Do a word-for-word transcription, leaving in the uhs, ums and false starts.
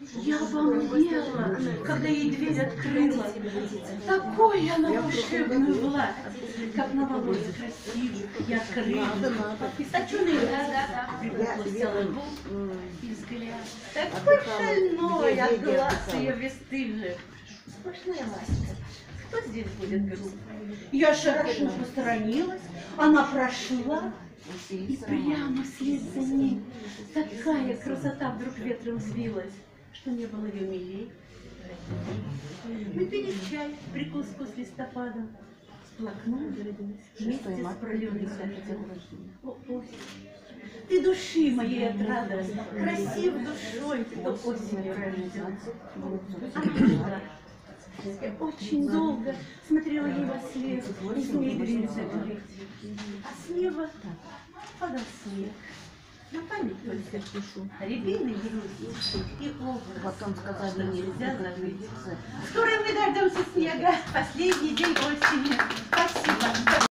Я обомлела, когда ей дверь открыла. Такой она волшебную власть, как на волосе красивый, ярко рыжий, источенный пригласила губ и взгляд. Такой шальной, а глаз ее бесстыжий. Сплошная ласка. Кто здесь будет груб? Я широко посторонилась, она прошла, и прямо вслед за ней такая красота вдруг ветром взвилась, что не было ее милей. Мы пили чай, прикус с листопада, сплакнули вместе с проливным дождем. О, осень, ты души моей отрада, красив душой, кто осенью рожден. Она я очень долго смотрела ей во след, и с ней грезы говорить. А слева падал снег. На память только пишу. Рябины грусть и образ. Потом сказали, нельзя забыть. Скоро мы дождемся снега. Последний день осени. Спасибо.